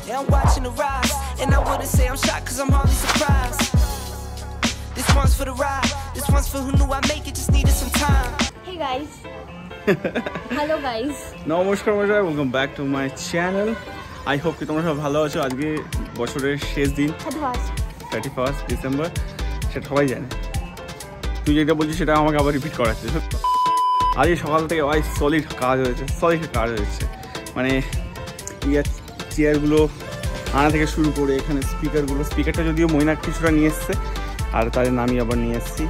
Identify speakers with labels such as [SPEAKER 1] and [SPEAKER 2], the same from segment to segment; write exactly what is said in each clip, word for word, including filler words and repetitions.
[SPEAKER 1] and I'm watching the rise. And I wouldn't say I'm shocked cause I'm hardly surprised. This one's for the ride, this one's for who knew I'd make it, just needed some time.
[SPEAKER 2] Hey guys. Hello guys.
[SPEAKER 3] নমস্কার বন্ধুরা, welcome back to my channel. I hope কি তোমরা সব ভালো আছো। আজকে বছরের শেষ দিন, থার্টি ফার্স্ট ডিসেম্বর, সেটা সবাই জানে। তুই যেটা বলছিস সেটা আমাকে আবার রিপিট করাচ্ছে। আজকে সকাল থেকে ভাই সলিড কাজ হয়েছে, সলিড কাজ হয়েছে। মানে ইয়ার চেয়ারগুলো আনা থেকে শুরু করে এখানে স্পিকারগুলো, স্পিকারটা যদিও মইনাক কিছুটা নিয়ে এসছে আর তাদের নামই আবার নিয়ে এসছি।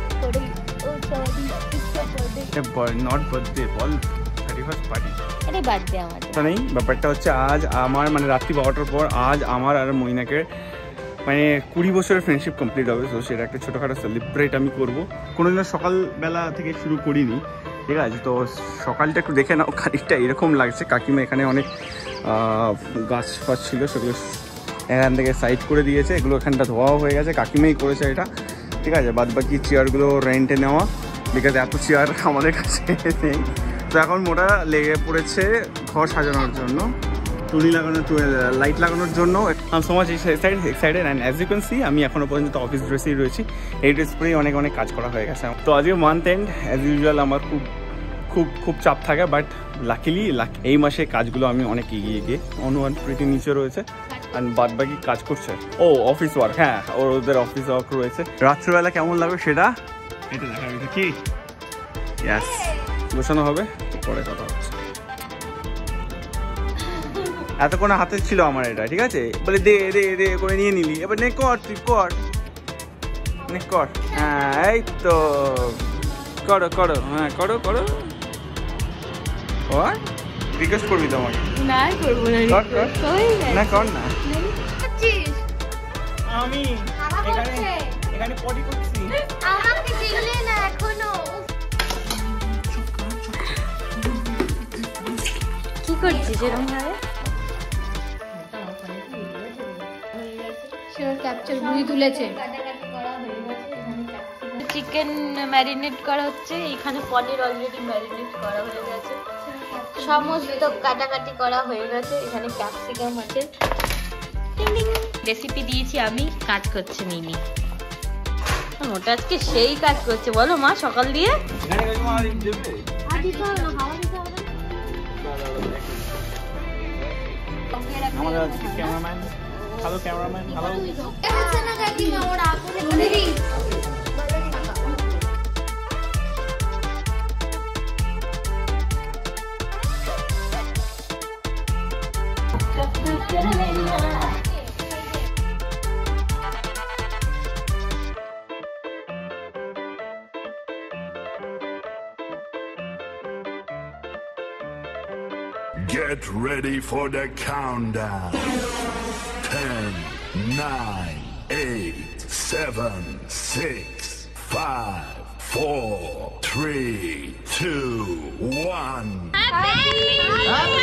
[SPEAKER 3] নট বার্থডে, বল থার্টি ফার্স্ট পার্টি।
[SPEAKER 2] আরে বার্থডে আমার
[SPEAKER 3] তা নেই, ব্যাপারটা হচ্ছে আজ আমার মানে রাত্রি বারোটার পর আজ আমার আর মইনাকের মানে কুড়ি বছরের ফ্রেন্ডশিপ কমপ্লিট হবে। তো সেটা একটা ছোটোখাটো সেলিব্রেট আমি করবো। কোনোদিনও সকালবেলা থেকে শুরু করিনি, ঠিক আছে? তো সকালটা একটু দেখে নাও, খানিকটা এরকম লাগছে। কাকিমা এখানে অনেক গাছ ফাছ ছিল, সেগুলো এখান থেকে সাইড করে দিয়েছে। এগুলো এখানটা ধোয়াও হয়ে গেছে, কাকিমাই করেছে এটা, ঠিক আছে? বাদ বাকি চেয়ারগুলো রেন্টে নেওয়া, বিকজ এত চেয়ার আমাদের কাছে নেই। তো এখন মোটা লেগে পড়েছে ঘর সাজানোর জন্য, টুনি লাগানোর, লাইট লাগানোর জন্য। So much excited and as you can see আমি এখনও পর্যন্ত অফিস ড্রেসেই রয়েছি। এই ড্রেস পরেই অনেক অনেক কাজ করা হয়ে গেছে। তো আজকে মান্থ এন্ড অ্যাজ ইউজুয়াল আমার খুব খুব খুব চাপ থাকে, বাট লাকিলি লাক এই মাসে কাজগুলো আমি অনেক এগিয়ে গিয়ে অনুমান প্রীতি নিচে রয়েছে অ্যান্ড বাদ বাকি কাজ করছে। ও অফিস ওয়ার্ক, হ্যাঁ ওর ওদের অফিস ওয়ার্ক রয়েছে। রাত্রিবেলা কেমন লাগবে সেটা এটা দেখা যাবে কি। ইয়াস, গোছানো হবে, পরে কথা হচ্ছে। এতক্ষণ হাতে ছিল আমার এটা, ঠিক আছে? বলে দে দে দে করে নিয়ে নিলি, এবার নে কর, তুই কর, নে কর। হ্যাঁ এই তো করো করো, হ্যাঁ করো করো। কর, রিকোয়েস্ট করবি তো আমাকে? না করবো না, কর কর না, কর না। আমি এখানে এখানে পটি করছি।
[SPEAKER 2] আমাকে দিলে না এখনো। কি করছিস এরকম ভাবে? শিওর ক্যাপচার বুঝি তুলেছে। চিকেন ম্যারিনেট করা হচ্ছে, এখানে পনির অলরেডি ম্যারিনেট করা হয়ে গেছে, সমস্ত কাটাকাটি করা হয়ে গেছে। এখানে ক্যাপসিকাম আছে। রেসিপি দিয়েছি আমি, কাজ করছে মিমি। ওটা আজকে সেই কাজ করছে, বলো মা সকাল দিয়ে।
[SPEAKER 3] Cameraman, hello cameraman, hello.
[SPEAKER 4] Get ready for the countdown. ten, nine, eight, seven, six, five, four, three, two, one. Happy! Happy!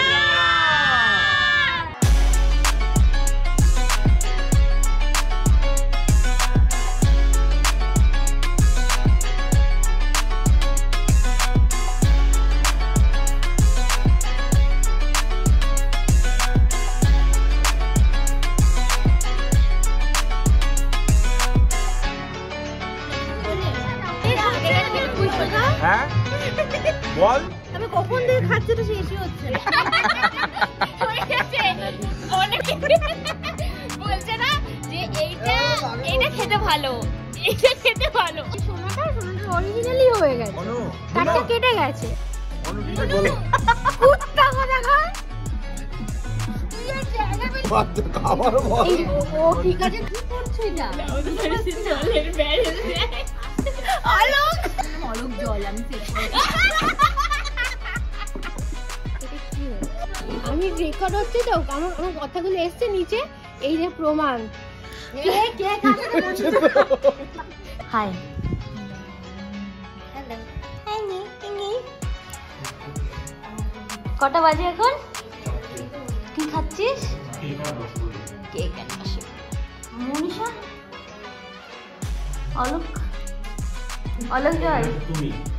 [SPEAKER 4] হ্যাঁ বল,
[SPEAKER 2] আমি কখন থেকে খাচ্ছি তো শেষই হচ্ছে না। বলছে না যে এইটা এইটা খেতে ভালো, এইটা খেতে ভালো। সোনাটা সোনাটা অরিজিনালি হয়ে গেছে, কাটটা কেটে গেছে। কুত্তা কথা খায়। ও ঠিক আছে, কি করছো এটা? জলের ব্যারেল অলোক অলোক জল আমি আমি রেকর্ড হচ্ছে তো, আমার আমার কথাগুলো এসছে নিচে, এই যে প্রমাণ। কে কে হাই হ্যালো হাই নি নি। কটা বাজে এখন? কি খাচ্ছিস? কেক আসে। মনীষা, অলোক, অলোক জয়, তুমি